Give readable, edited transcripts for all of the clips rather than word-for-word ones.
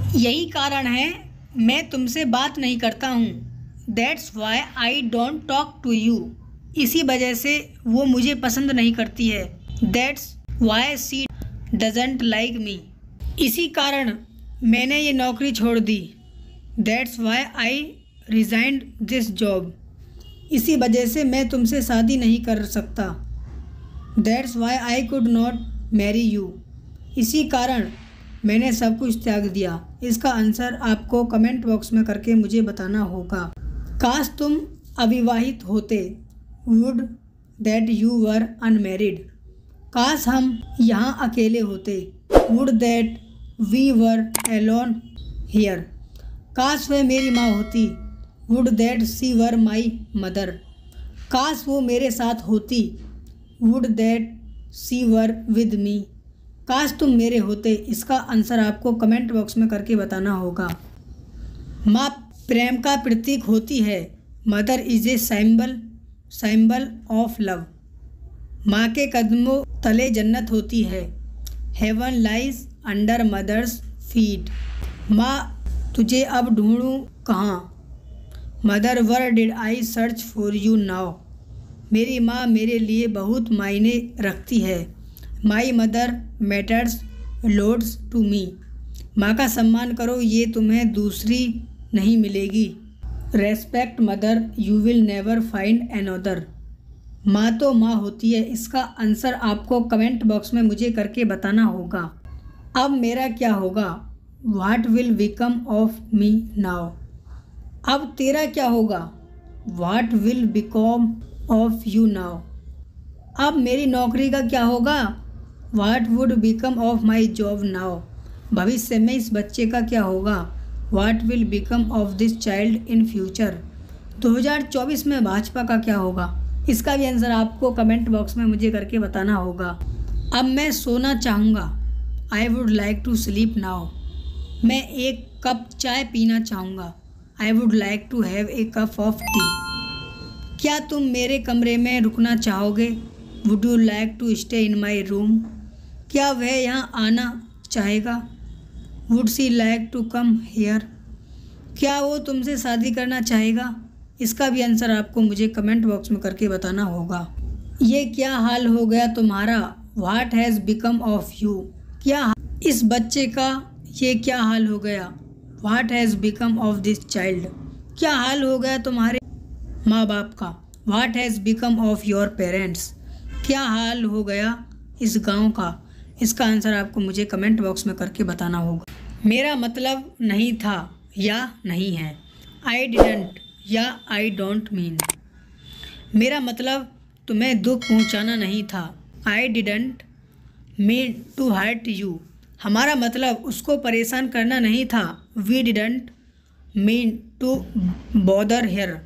यही कारण है मैं तुमसे बात नहीं करता हूँ। That's why I don't talk to you. इसी वजह से वो मुझे पसंद नहीं करती है। That's why she doesn't like me. इसी कारण मैंने ये नौकरी छोड़ दी। That's why I resigned this job. इसी वजह से मैं तुमसे शादी नहीं कर सकता। That's why I could not marry you. इसी कारण मैंने सब कुछ त्याग दिया। इसका आंसर आपको कमेंट बॉक्स में करके मुझे बताना होगा। काश तुम अविवाहित होते। Would that you were unmarried. काश हम यहाँ अकेले होते। Would that we were alone here. काश वह मेरी माँ होती। Would that she were my mother. काश वो मेरे साथ होती। Would that she were with me. काश तुम मेरे होते। इसका आंसर आपको कमेंट बॉक्स में करके बताना होगा। माँ प्रेम का प्रतीक होती है। Mother is a symbol of love. माँ के कदमों तले जन्नत होती है। Heaven lies under mother's feet. माँ तुझे अब ढूंढूं कहाँ। Mother where did I search for you now. मेरी माँ मेरे लिए बहुत मायने रखती है। My mother matters loads to me. माँ का सम्मान करो, ये तुम्हें दूसरी नहीं मिलेगी। Respect mother you will never find another. माँ तो माँ होती है। इसका आंसर आपको कमेंट बॉक्स में मुझे करके बताना होगा। अब मेरा क्या होगा। What will become of me now. अब तेरा क्या होगा। What will become of you now. अब मेरी नौकरी का क्या होगा। What would become of my job now. भविष्य में इस बच्चे का क्या होगा। What will become of this child in future. 2024 में भाजपा का क्या होगा। इसका भी आंसर आपको कमेंट बॉक्स में मुझे करके बताना होगा। अब मैं सोना चाहूँगा। I would like to sleep now. मैं एक कप चाय पीना चाहूँगा। I would like to have a cup of tea. क्या तुम मेरे कमरे में रुकना चाहोगे। Would you like to stay in my room. क्या वह यहाँ आना चाहेगा। Would she like to come here. क्या वो तुमसे शादी करना चाहेगा। इसका भी आंसर आपको मुझे कमेंट बॉक्स में करके बताना होगा। ये क्या हाल हो गया तुम्हारा। What has become of you. क्या इस बच्चे का ये क्या हाल हो गया। What has become of this child. क्या हाल हो गया तुम्हारे माँ बाप का। What has become of your parents. क्या हाल हो गया इस गांव का। इसका आंसर आपको मुझे कमेंट बॉक्स में करके बताना होगा। मेरा मतलब नहीं था या नहीं है। आई डिडंट या आई डोंट मीन। मेरा मतलब तुम्हें दुख पहुंचाना नहीं था। I didn't mean to hurt you. हमारा मतलब उसको परेशान करना नहीं था। We didn't mean to bother here.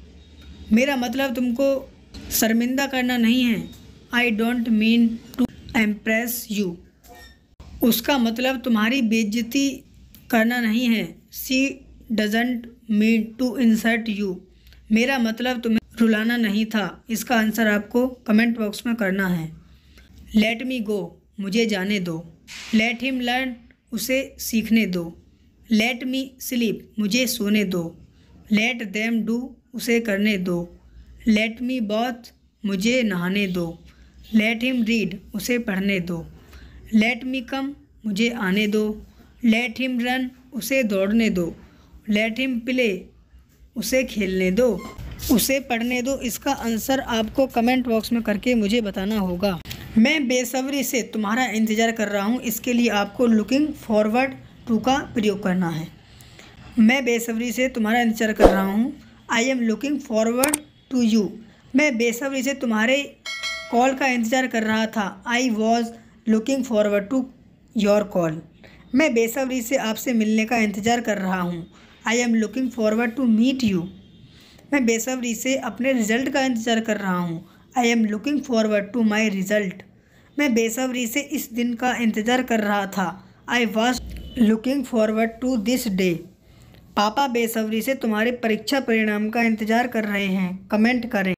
मेरा मतलब तुमको शर्मिंदा करना नहीं है। I don't mean to impress you. उसका मतलब तुम्हारी बेइज्जती करना नहीं है। She doesn't mean to insult you. मेरा मतलब तुम्हें रुलाना नहीं था। इसका आंसर आपको कमेंट बॉक्स में करना है। Let me go. मुझे जाने दो। Let him learn. उसे सीखने दो। Let me sleep. मुझे सोने दो। Let them do. उसे करने दो। Let me bath. मुझे नहाने दो। Let him read. उसे पढ़ने दो। Let me come. मुझे आने दो। Let him run. उसे दौड़ने दो। Let him play. उसे खेलने दो। उसे पढ़ने दो। इसका आंसर आपको कमेंट बॉक्स में करके मुझे बताना होगा। मैं बेसब्री से तुम्हारा इंतज़ार कर रहा हूँ। इसके लिए आपको लुकिंग फॉरवर्ड टू का प्रयोग करना है। मैं बेसब्री से तुम्हारा इंतज़ार कर रहा हूँ। I am looking forward to you. मैं बेसब्री से तुम्हारे कॉल का इंतज़ार कर रहा था। I was looking forward to your call. मैं बेसब्री से आपसे मिलने का इंतज़ार कर रहा हूँ। I am looking forward to meet you. मैं बेसब्री से अपने रिज़ल्ट का इंतज़ार कर रहा हूँ। I am looking forward to my result. मैं बेसब्री से इस दिन का इंतज़ार कर रहा था। I was looking forward to this day. पापा बेसब्री से तुम्हारे परीक्षा परिणाम का इंतज़ार कर रहे हैं। कमेंट करें।